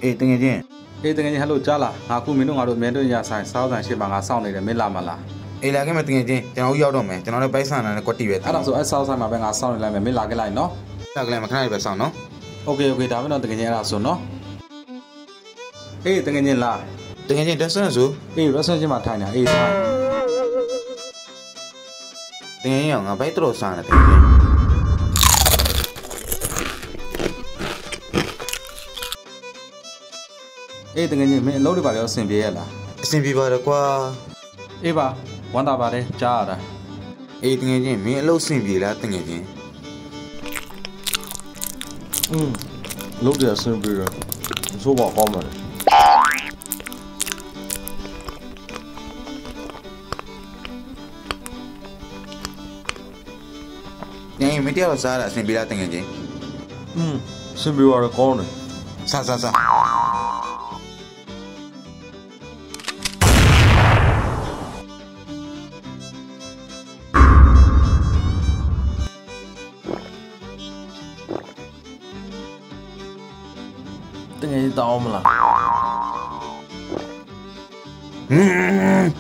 အေးတကယ်ချင်းအေးတကယ်ကြီးဟယ်လိုကြားလားငါခုမင်းတို့ငါတို့အမြဲတမ်းရဆိုင်စားဆိုင်ရှိမှာငါစောင့်နေတယ်မင်းလာမလားအေးလာခဲ့မယ်တကယ်ချင်းကျွန်တော်ရောက်တော့မယ်ကျွန်တော်လည်းပိုက်ဆံနဲ့ကွက်တီပဲအဲ့ဒါဆိုအဲ့စားဆိုင်မှာပဲငါစောင့်နေလိုက်မယ်မင်းလာခဲ့လိုက်နော်လာခဲ့လိုက်မခဏလေးပဲစောင့်နော်โอเคဒါပဲတော့တကယ်ကြီးအဲ့ဒါဆိုနော်အေးတကယ်ကြီးလာတကယ်ချင်းတက်ဆန်းဆိုအေး restaurant ချင်းမှာထိုင်နေတာအေးထိုင်တကယ်ချင်းငါဘိုက်တော်စားနေတကယ်ချင်းအေးတကယ်ကြီးမင်းအလုပ်တွေပါရောအဆင်ပြေရလားအဆင်ပြေပါတယ်ကွာအေးပါဝမ်းသာပါတယ်ကြားရတာအေးတကယ်ချင်းမင်းအလုပ်အဆင်ပြေလားတကယ်ချင်းလုပ်တယ်အဆင်ပြေတယ်ဆိုပါကောင်းပါလေညမတရားစားတာအဆင်ပြေလားတကယ်ချင်းအဆင်ပြေရကောင်းတယ်စားတကယ်တောင်းမလား